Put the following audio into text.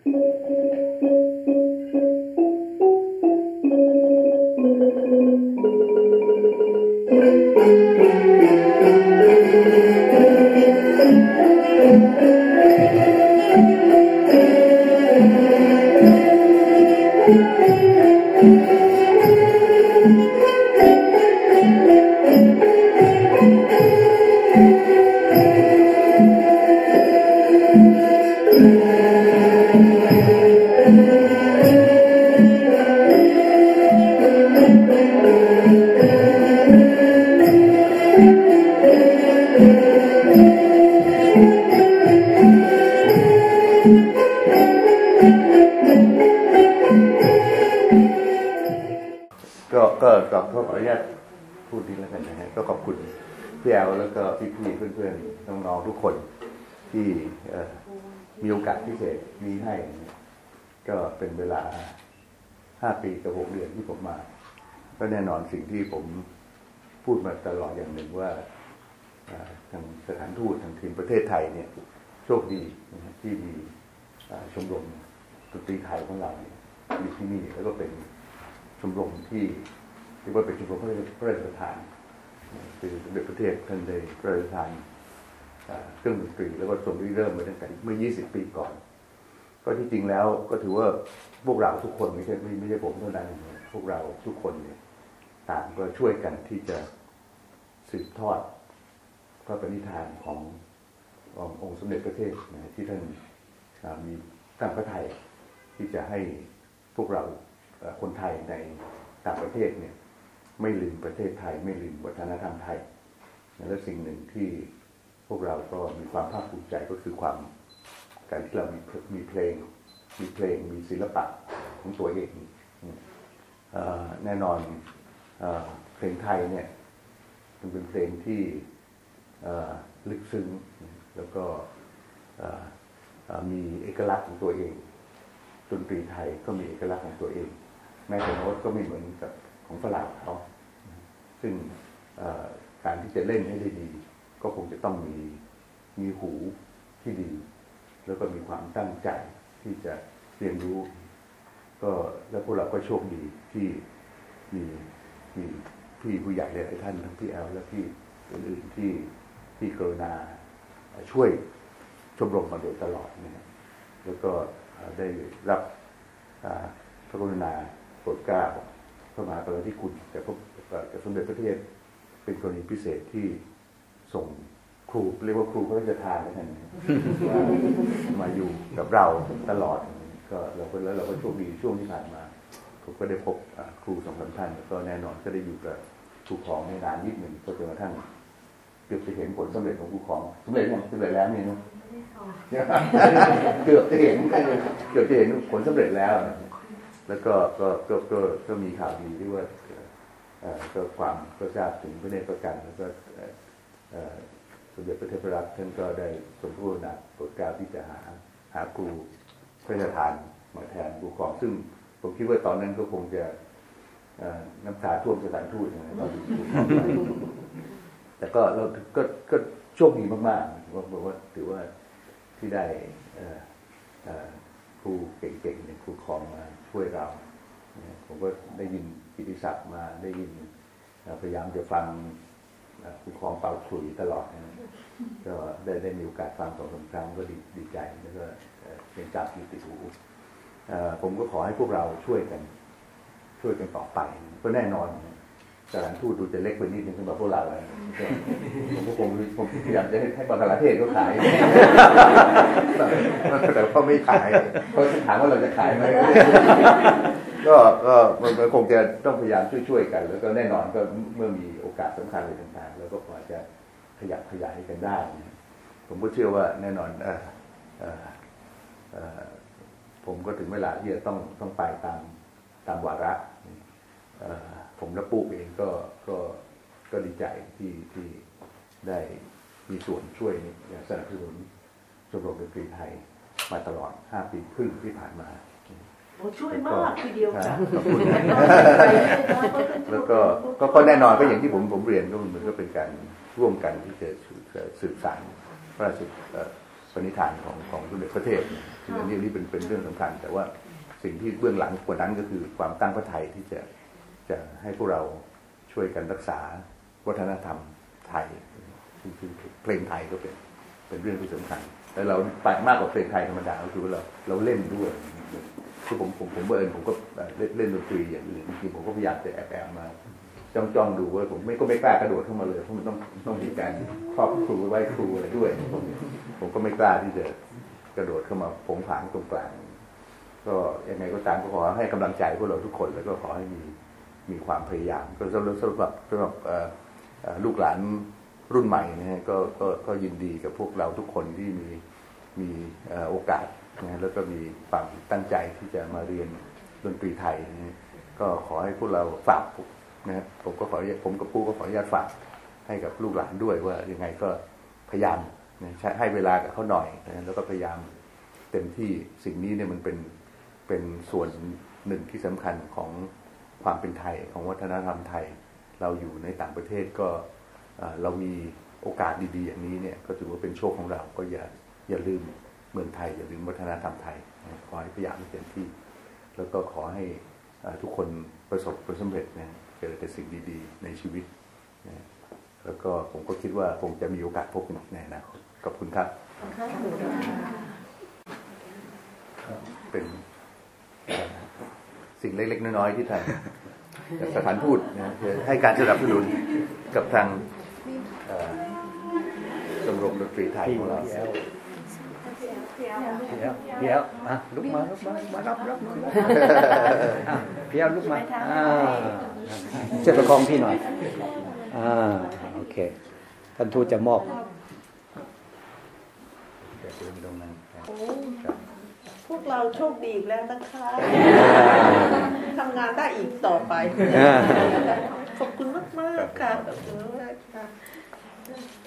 ก็ขออนุญาตพูดนิดแล้วกันนะฮะก็ขอบคุณพี่แอลแล้วก็พี่ๆเพื่อนๆน้องๆทุกคนที่มีโอกาสพิเศษนี้ให้ก็เป็นเวลา5 ปีกับ6 เดือนที่ผมมาก็แน่นอนสิ่งที่ผมพูดมาตลอดอย่างหนึ่งว่าทางสถานทูตทางทีมประเทศไทยเนี่ยโชคดีที่มีชมรมดนตรีไทยของเราอยู่ที่นี่แล้วก็เป็นชมรมที่เรียกว่าเป็นชมรมพระราชทานคือสมเด็จพระเทพท่านได้พระราชทานเครื่องดนตรีแล้วก็ทรงเริ่มมาตั้งแต่เมื่อ20 ปีก่อนก็ที่จริงแล้วก็ถือว่าพวกเราทุกคนไม่ใช่ผมเท่านั้นพวกเราทุกคนเนี่ยต่างก็ช่วยกันที่จะสืบทอดพระปณิธานขององค์สมเด็จพระเทพที่ท่านมีตั้งพระทัยที่จะให้พวกเราคนไทยในต่างประเทศเนี่ยไม่ลืมประเทศไทยไม่ลืมวัฒนธรรมไทยและสิ่งหนึ่งที่พวกเราก็มีความภาคภูมิใจก็คือการที่เรามีเพลงมีศิลปะของตัวเองแน่นอนเพลงไทยเนี่ยมันเป็นเพลงที่ลึกซึ้งแล้วก็มีเอกลักษณ์ของตัวเองดนตรีไทยก็มีเอกลักษณ์ของตัวเองแม้แต่โน้ตก็ไม่เหมือนกับของฝรั่งเขาซึ่งการที่จะเล่นให้ได้ดีก็คงจะต้องมีหูที่ดีแล้วก็มีความตั้งใจที่จะเรียนรู้ก็แล้วพวกเราก็โชคดีที่มีพี่ผู้ใหญ่หลายท่านทั้งพี่แอลและพี่อื่นๆที่กรุณาช่วยชมรมมาโดยตลอดนะครับแล้วก็ได้รับพระกรุณาโปรดเกล้าพระมหากรุณาธิคุณจากสมเด็จพระเทพเป็นกรณีพิเศษที่ส่งครูเรียกว่าครูพระราชทานนะครับมาอยู่กับเราตลอดก็เราก็โชคดีช่วงที่ผ่านมาผมก็ได้พบครู2-3 ท่านแล้วก็แน่นอนก็ได้อยู่กับครูของในนานนิดหนึ่งก็จนกระทั่งเกือบจะเห็นผลสำเร็จของครูของสำเร็จแล้วนี่นะเกือบจะเห็นผลสำเร็จแล้วแล้วก็มีข่าวดีที่ว่าก็ทราบถึงพระเนตรประกันแล้วก็สมเด็จพระเทพรัตน์ท่านก็ได้ทรงพระกรุณาโปรดเกล้าที่จะหาครูพระราชทานมาแทนครูของซึ่งผมคิดว่าตอนนั้นก็คงจะน้ำตาท่วมสถานทูตนะตอนนี้แต่ก็เราก็โชคดีมากๆว่าถือว่าที่ได้ครูเก่งๆอย่างครูของมาช่วยเราผมก็ได้ยินกิตติศัพท์มาได้ยินพยายามจะฟังครูของเป่าขลุ่ยตลอดก็ได้มีโอกาสฟัง2-3 ครั้งก็ดีใจแล้วก็เป็นจับอยู่ติดหูผมก็ขอให้พวกเราช่วยกันต่อไปก็แน่นอนสถานทูตดูจะเล็กไปนิดนึงสำหรับพวกเราเลยผมพยายามจะให้บังกลาเทศเขาขายแต่เขาไม่ขายเขาถามว่าเราจะขายไหมก็มันคงจะต้องพยายามช่วยกันแล้วก็แน่นอนก็เมื่อมีโอกาสสำคัญอะไรต่างๆแล้วก็พอจะขยับขยายกันได้ผมก็เชื่อว่าแน่นอนผมก็ถึงเวลาที่จะต้องไปตามวาระผมและปุ๊กเองก็ดีใจที่ได้มีส่วนช่วยสนับสนุนชมรมดนตรีไทยมาตลอด5 ปีครึ่งที่ผ่านมาช่วยมากทีเดียวจ้ะแล้วก็แน่นอนก็อย่างที่ผมเรียนก็มันก็เป็นการร่วมกันที่จะสืบสานพระราชปณิธานของสมเด็จพระเทพซึ่งอันนี้เป็นเรื่องสำคัญแต่ว่าสิ่งที่เบื้องหลังกว่านั้นก็คือความตั้งพระทัยที่จะให้พวกเราช่วยกันรักษาวัฒนธรรมไทยคือเพลงไทยก็เป็นเรื่องที่สำคัญแต่เราไปมากกว่าเพลงไทยธรรมดาก็คือว่าเราเล่นด้วยคือผมเบิร์นผมก็เล่นดนตรีอย่างอื่นจริงๆผมก็พยายามจะแอบมาจ้องดูว่าผมก็ไม่กล้ากระโดดเข้ามาเลยเพราะมันต้องมีการครอบครูไหว้ครูอะไรด้วยผมก็ไม่กล้าที่จะกระโดดเข้ามาผงผางตรงกลางก็ยังไงก็ตามก็ขอให้กำลังใจพวกเราทุกคนแล้วก็ขอให้มีความพยายามก็สำหรับลูกหลานรุ่นใหม่นะฮะก็ยินดีกับพวกเราทุกคนที่มีโอกาสนะแล้วก็มีความตั้งใจที่จะมาเรียนดนตรีไทยนะก็ขอให้พวกเราฝากนะครับผมกับปู่ก็ขออนุญาตฝากให้กับลูกหลานด้วยว่ายังไงก็พยายามนะให้เวลากับเขาหน่อยนะแล้วก็พยายามเต็มที่สิ่งนี้เนี่ยมันเป็นส่วนหนึ่งที่สำคัญของความเป็นไทยของวัฒนธรรมไทยเราอยู่ในต่างประเทศก็เรามีโอกาสดีๆอย่างนี้เนี่ยก็ถือว่าเป็นโชคของเราก็อย่าลืมเมืองไทยอย่าลืมวัฒนธรรมไทยขอให้พยายามเต็มที่แล้วก็ขอให้ทุกคนประสบผลสำเร็จนะเจอแต่สิ่งดีๆในชีวิตนะแล้วก็ผมก็คิดว่าคงจะมีโอกาสพบกันในอนาคตขอบคุณครับเป็นสิ่งเล็กๆน้อยๆที่ทางสถานทูตนะให้การสนับสนุนกับทางชมรมดนตรีไทยของเราเดี๋ยวลุกมารับเดี๋ยวลุกมาช่วยประคองพี่หน่อยโอเคท่านทูตจะมอบพวกเราโชคดีอีกแล้วนะคะทำงานได้อีกต่อไปขอบคุณมากๆค่ะขอบคุณมากค่ะ